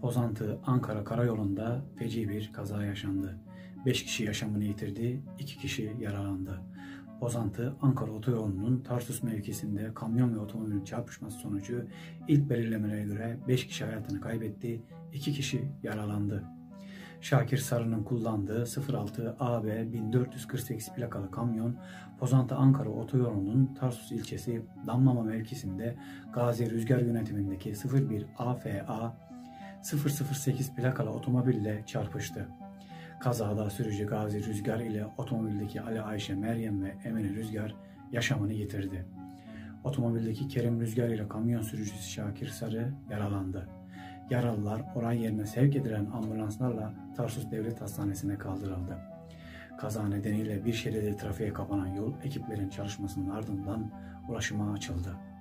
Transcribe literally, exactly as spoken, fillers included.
Pozantı-Ankara karayolunda feci bir kaza yaşandı. beş kişi yaşamını yitirdi, iki kişi yaralandı. Pozantı-Ankara otoyolunun Tarsus mevkisinde kamyon ve otomobilin çarpışması sonucu ilk belirlemelere göre beş kişi hayatını kaybetti, iki kişi yaralandı. Şakir Sarı'nın kullandığı sıfır altı A B bin dört yüz kırk sekiz plakalı kamyon, Pozantı-Ankara otoyolunun Tarsus ilçesi Damlama mevkisinde Gazi Rüzgar yönetimindeki sıfır bir A F A sıfır sıfır sekiz plakalı otomobille çarpıştı. Kazada sürücü Gazi Rüzgar ile otomobildeki Ali Ayşe Meryem ve Emine Rüzgar yaşamını yitirdi. Otomobildeki Kerim Rüzgar ile kamyon sürücüsü Şakir Sarı yaralandı. Yaralılar olay yerine sevk edilen ambulanslarla Tarsus Devlet Hastanesi'ne kaldırıldı. Kaza nedeniyle bir şeride trafiğe kapanan yol ekiplerin çalışmasının ardından ulaşıma açıldı.